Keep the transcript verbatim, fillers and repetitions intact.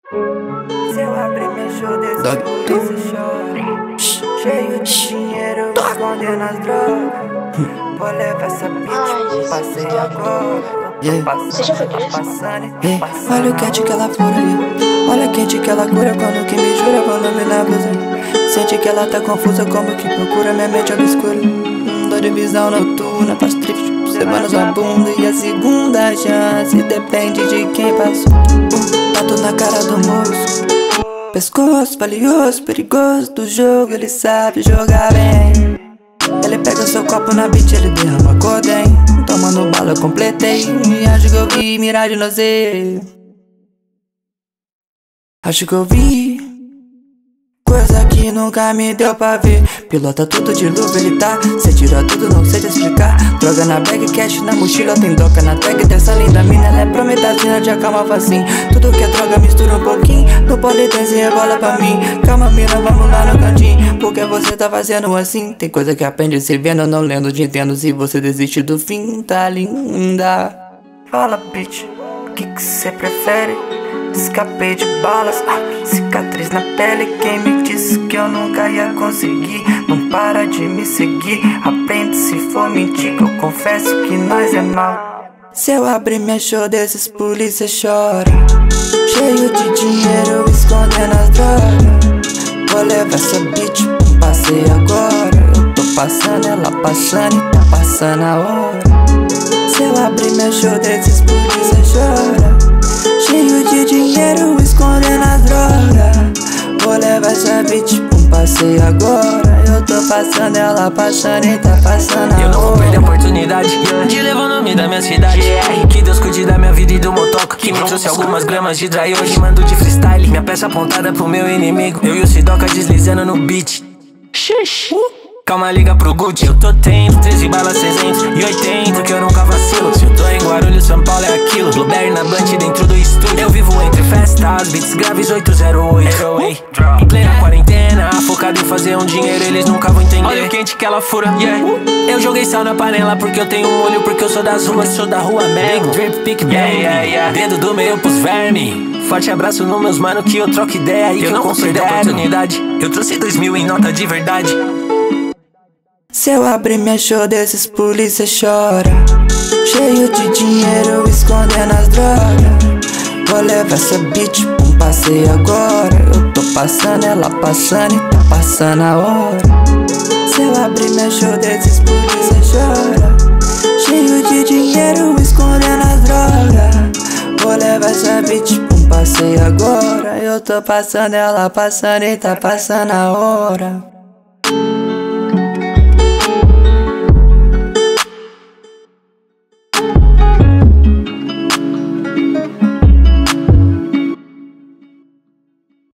Se eu abrir meu show desse polícia chora. Cheio de dinheiro, escondendo as drogas. Vou levar essa bitch, passei agora. Yeah. Você já foi preso? Yeah. Olha o quente que ela fura, yeah. Olha o quente que ela cura quando que me jura, quando me na blusa. Sente que ela tá confusa, como que procura minha mente obscura. hum, Dor de visão noturna, faz trip, observando sua bunda. E a segunda chance depende de quem passou. uh, Tato na cara do moço, pescoço valioso, perigoso do jogo, ele sabe jogar bem. Ele pega seu copo na beat, ele derrama cordem. Tomando bala eu completei. Acho que eu vi miragem no Z. Acho que eu vi coisa que nunca me deu pra ver. Pilota tudo de luva, ele tá. Cê tira tudo, não sei te explicar. Droga na bag, cash na mochila. Tem doca na tag dessa linda mina. Ela é prometazina de acalma facinho. Tudo que é droga mistura um pouquinho. No polidense rebola pra mim. Calma mina, vamos lá no cantinho. Porque você tá fazendo assim? Tem coisa que aprende se vendo, não lendo de entendo. Se você desiste do fim, tá linda. Fala bitch, o que que cê prefere? Escapei de balas, ah, cicatriz na pele. Quem me disse que eu nunca ia conseguir? Não para de me seguir. Aprende se for mentir, que eu confesso que nós é mal. Se eu abrir meu show desses polícia chora. Cheio de dinheiro, escondendo as drogas. Vou levar essa bitch pro passeio agora. Eu tô passando, ela passando e tá passando a hora. Se eu abrir meu show desses polícia chora. Cheio de dinheiro, escondendo as drogas. Vou levar essa bitch pra um passeio agora. Eu tô passando, ela passando e tá passando a hora. Eu não vou perder a oportunidade de levar o nome da minha cidade. Que Deus cuide da minha vida e do motoco, que me trouxe algumas gramas de dry. Hoje mando de freestyle, minha peça apontada pro meu inimigo. Eu e o Sidoca deslizando no beat. Calma, liga pro Gucci. Eu tô tendo treze balas, trezentos e oitenta, que eu nunca vacilo. Se eu tô em Guarulhos, São Paulo é aquilo. Blueberry na blunt dentro do estúdio. Eu vivo entre festas, beats graves oito zero oito. Em plena quarentena, focado em fazer um dinheiro, eles nunca vão entender. Olha o quente que ela fura, yeah. Eu joguei sal na panela porque eu tenho molho, porque eu sou das ruas, sou da rua mesmo. Drip, pick, yeah, yeah, yeah. Dedo do meio pros verme. Forte abraço no meus mano, que eu troco ideia e que eu não considero oportunidade. Eu trouxe dois mil em nota de verdade. Se eu abrir meu show desses polícia chora. Cheio de dinheiro, escondendo as drogas. Vou levar essa bitch pra um passeio agora. Eu tô passando, ela passando e tá passando a hora. Se eu abrir meu show desses polícia chora. Cheio de dinheiro, escondendo as drogas. Vou levar essa bitch pra um passeio agora. Eu tô passando, ela passando e tá passando a hora.